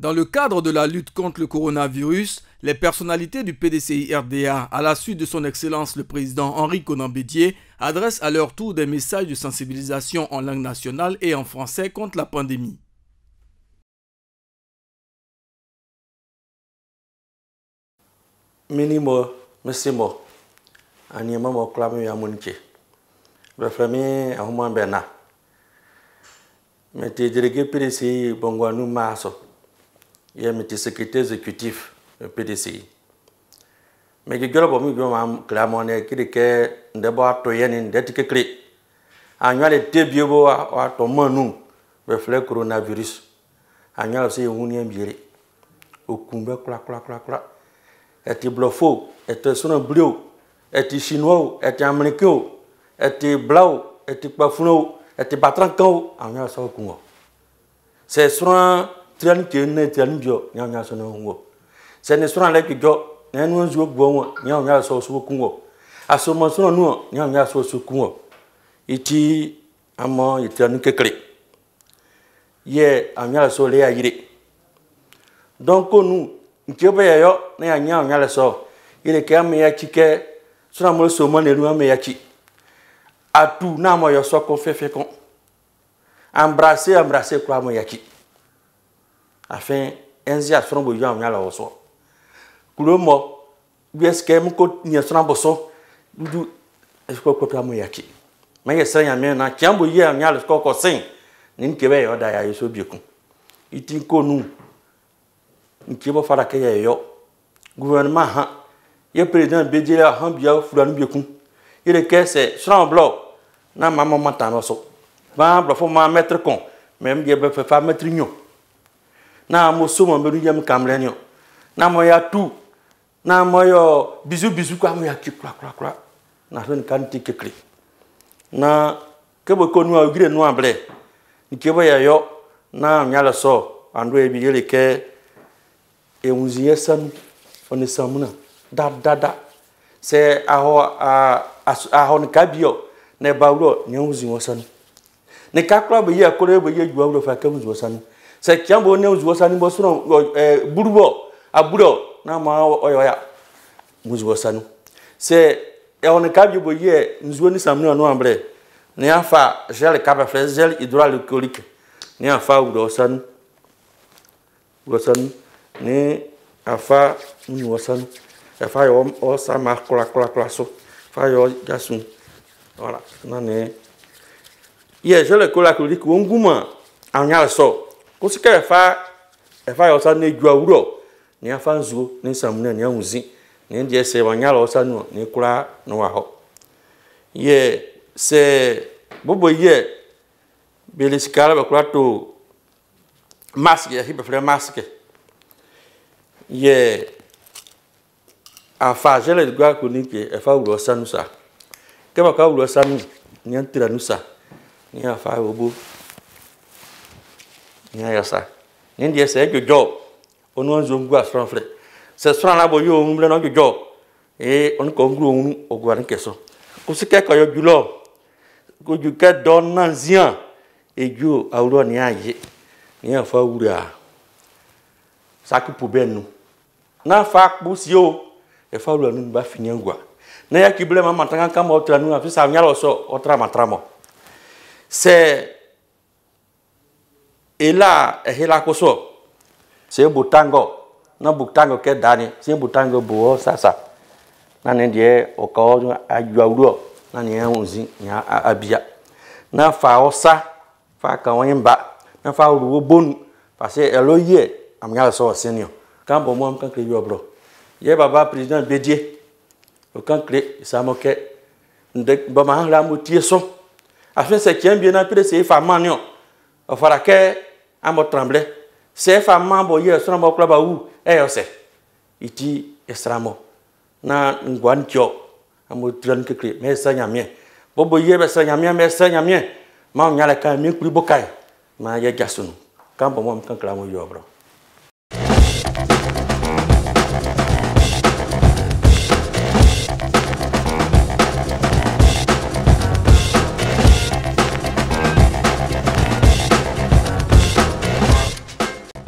Dans le cadre de la lutte contre le coronavirus, les personnalités du PDCI-RDA, à la suite de son Excellence le Président Henri Konan Bédié, adressent à leur tour des messages de sensibilisation en langue nationale et en français contre la pandémie. Minimo, mesimo, anima mo klami ya munche. Beframi ahuma bena. Meti délégué PDCI Bongwanou Maso. Il meti secrétaire exécutif PDCI. Mais que gelo bomi goma clamone kidike ndebo atoyeni ndetike kle. Anya le tebiebo wa to manu befle coronavirus. Anya aussi huni mbiri. Okumbe kla. Et blofo, et son bleu, et chinois, et américain, et blanc, et bafuno, et batranco, en y'a sa kungo. C'est sur un trian qui est né, trian bio, y'a son hungo. C'est ne sur un lec jo, y'a un jour bon, y'a sa kungo. À ce moment, son nom, y'a sa kungo. Iti, amant, il trian que clé. Y'a un soleil à yre. Donc, nous, Nkebe yo na anya nya leso ile ke ame ya chike sura mo so mo ne lu ame ya chi atu na mo yo so ko fefe kon embrasser kwa mo ya chi afin enzi asron bo yo anya la so kulo mo bies mo ko nya sura bo so du esko ko kwa mo ya chi ma ye sanya me na kiambo ye anya le ko sin ni nkebe yo da ya yeso biekun iti ko nu Nkibo fara ke yo gouvernement ha ye président Bédié la han bia fulanu biekun ile ke c'est sur bloc na maman matano so ba blo fo ma mettre con même ye be fa mettre nyo na mo so mo be yam kamlenyo na mo ya tout na mo yo bisu kwa mo ya ki kla na fen kan ti kekli na ke bo ko nu a gire nu abre nkibo ya yo na nyala so ando e bi ile ke et on y est on est samuna da c'est a on kabio ne bawlo ne uzi wosan ne kakra be ye kore be ye juwa fa kam wosan c'est kiambo ne uzi wosan bo suno burubo aburo na ma oyoya uzi wosan c'est on kabio be ye nzuo ni samuna no ambre ne afa gel capafre gel hydroalcoolique ne afa wosan ni afa ni wasan afa yo o sa ma kla so fa yo jasun voilà nane ye je le kola ko dik wonguma anya so ko sika fa yo sa ne djua wuro ni afa nzuo ni samuna ni anwuzi ni die se wanya lo sa no ni kula no wa ho ye c'est bobo ye beliskala ba kula to masque ya hibe frère masque ye afa jele de gwa konike e fa wuro sanu sa ke ba ka wuro sanu ni antira nu sa ni afa obo ni ya sa ni die se jojo onu anzo ngwa fran frère se sran la bo yo umble no jojo e on ko ngru onu ogwa ni keso ko se ke ko yo julo ko ju ke don nan zian e ju awro ni aye ni afa wura saku pobenu na fa kpusio e fa lu anu ba finyangwa na ya kibele mama tanga kama otra nu afisa nyalo so otra matramo c'est ela ehela koso c'est butango na butango ke dani c'est butango bo sasa na ne die o ko ajuawuro na ne unzi nya abia na fa osa fa kan wimba na fa ru bonu parce eloye am nyalo so senior quand bon moi quand que yo bro ye baba président Bédié au quand clé ça moque de ba ma la motie son afin c'est qui bien na pire c'est femme non o fara que amo tremble c'est femme bo ye so mo club ou e yo se iti estramo na ngwancho amo tran que clé mais ça nyamien bobo ye be ça nyamien mais ça nyamien ma nyala kan mi kuri bokai ma ye gasunu quand bon moi quand que la mo yo bro